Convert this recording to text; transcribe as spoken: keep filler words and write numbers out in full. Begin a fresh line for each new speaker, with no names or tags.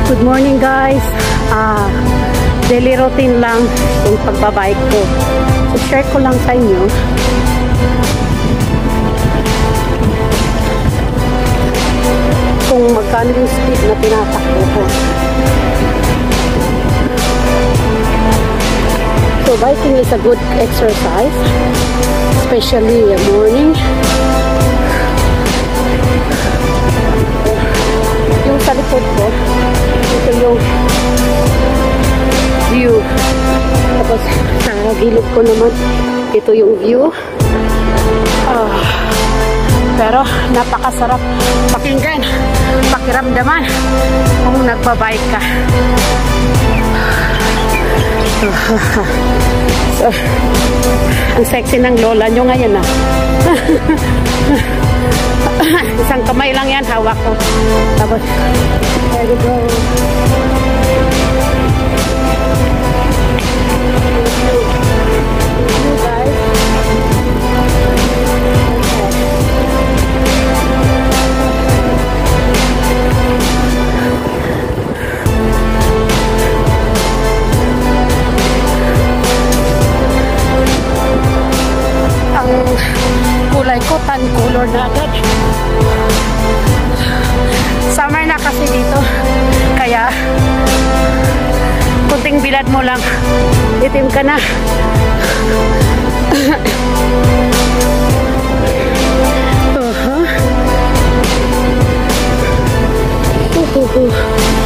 Good morning guys. Ah, daily routine lang yung pagbabike ko. So share ko lang sa inyo. Kung magkano yung speed na tinatakbo ko. So biking is a good exercise, especially in the morning. Yung sa likod ko, ito yung view. Tapos sa gilid ko naman, ito yung view. Ah, pero napakasarap pakinggan, pakiramdaman kung nagbabike ka. So, ang sexy ng lola nyo ngayon ah. Isang kamay lang yan, hawak ko. Tapos, there we go. You guys. Ang kulay ko, tan color na agad. Summer na kasi dito, kaya kunting bilad mo lang, itim ka na. uh-huh. uh-huh.